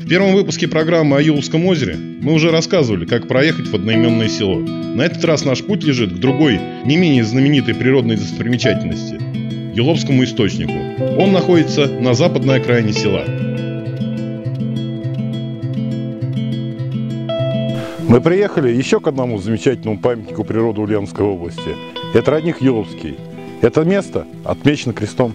В первом выпуске программы о Юловском озере мы уже рассказывали, как проехать в одноименное село. На этот раз наш путь лежит к другой, не менее знаменитой природной достопримечательности – Юловскому источнику. Он находится на западной окраине села. Мы приехали еще к одному замечательному памятнику природы Ульяновской области. Это родник Юловский. Это место отмечено крестом.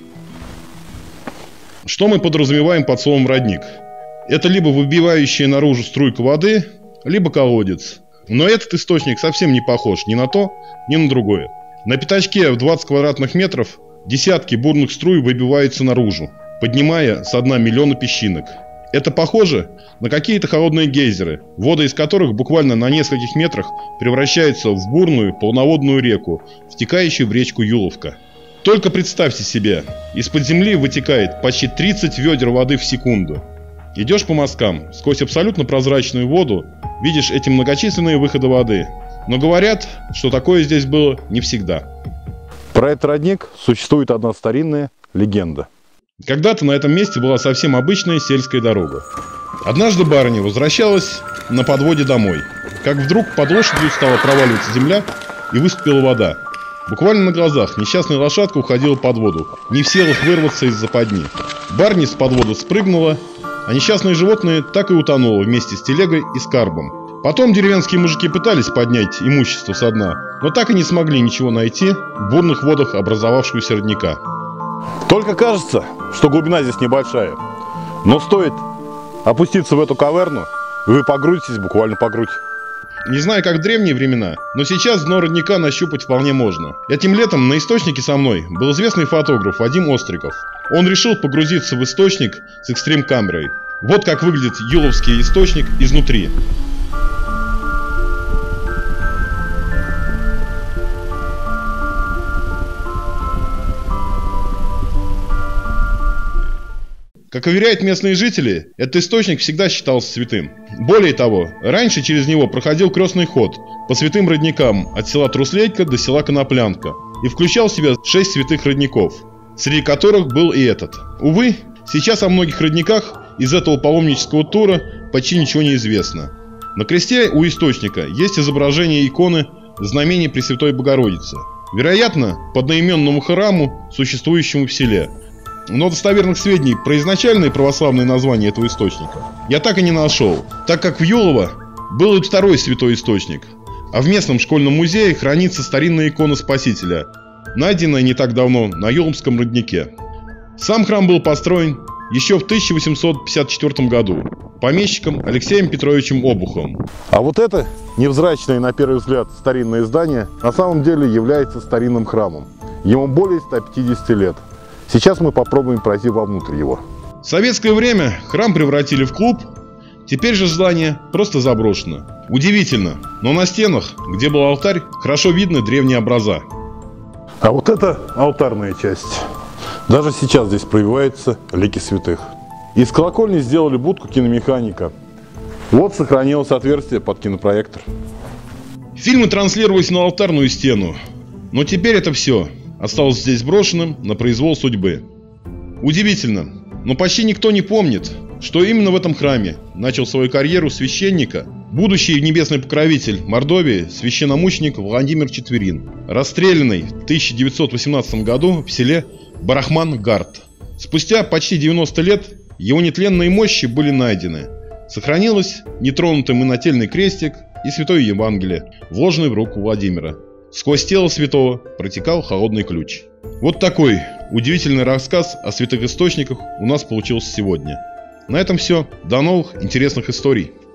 Что мы подразумеваем под словом «родник»? Это либо выбивающая наружу струйка воды, либо колодец. Но этот источник совсем не похож ни на то, ни на другое. На пятачке в 20 квадратных метров десятки бурных струй выбиваются наружу, поднимая со дна миллионы песчинок. Это похоже на какие-то холодные гейзеры, воды из которых буквально на нескольких метрах превращаются в бурную полноводную реку, втекающую в речку Юловка. Только представьте себе, из-под земли вытекает почти 30 ведер воды в секунду. Идешь по мосткам, сквозь абсолютно прозрачную воду видишь эти многочисленные выходы воды. Но говорят, что такое здесь было не всегда. Про этот родник существует одна старинная легенда. Когда-то на этом месте была совсем обычная сельская дорога. Однажды барыня возвращалась на подводе домой, как вдруг под лошадью стала проваливаться земля и выступила вода. Буквально на глазах несчастная лошадка уходила под воду, не в силах вырваться из западни. Барыня с под воду спрыгнула, а несчастное животное так и утонуло вместе с телегой и скарбом. Потом деревенские мужики пытались поднять имущество со дна, но так и не смогли ничего найти в бурных водах образовавшегося родника. Только кажется, что глубина здесь небольшая. Но стоит опуститься в эту каверну, и вы погрузитесь буквально по грудь. Не знаю, как в древние времена, но сейчас дно родника нащупать вполне можно. Этим летом на источнике со мной был известный фотограф Вадим Остриков. Он решил погрузиться в источник с экстрим-камерой. Вот как выглядит Юловский источник изнутри. Как уверяют местные жители, этот источник всегда считался святым. Более того, раньше через него проходил крестный ход по святым родникам от села Труслейка до села Коноплянка и включал в себя 6 святых родников, среди которых был и этот. Увы, сейчас о многих родниках из этого паломнического тура почти ничего не известно. На кресте у источника есть изображение иконы знамения Пресвятой Богородицы, вероятно, по одноименному храму, существующему в селе. Но достоверных сведений про изначальное православное название этого источника я так и не нашел, так как в Юлово был и второй святой источник, а в местном школьном музее хранится старинная икона Спасителя, найденная не так давно на Юловском роднике. Сам храм был построен еще в 1854 году помещиком Алексеем Петровичем Обуховым. А вот это невзрачное на первый взгляд старинное здание на самом деле является старинным храмом. Ему более 150 лет. Сейчас мы попробуем пройти вовнутрь его. В советское время храм превратили в клуб, теперь же здание просто заброшено. Удивительно, но на стенах, где был алтарь, хорошо видны древние образа. А вот это алтарная часть. Даже сейчас здесь проявляются лики святых. Из колокольни сделали будку киномеханика. Вот сохранилось отверстие под кинопроектор. Фильмы транслировались на алтарную стену, но теперь это все осталось здесь брошенным на произвол судьбы. Удивительно, но почти никто не помнит, что именно в этом храме начал свою карьеру священника будущий небесный покровитель Мордовии священномученик Владимир Четверин, расстрелянный в 1918 году в селе Барахман-Гард. Спустя почти 90 лет его нетленные мощи были найдены. Сохранилось нетронутый и нательный крестик и святое Евангелие, вложенное в руку Владимира. Сквозь тело святого протекал холодный ключ. Вот такой удивительный рассказ о святых источниках у нас получился сегодня. На этом все. До новых интересных историй.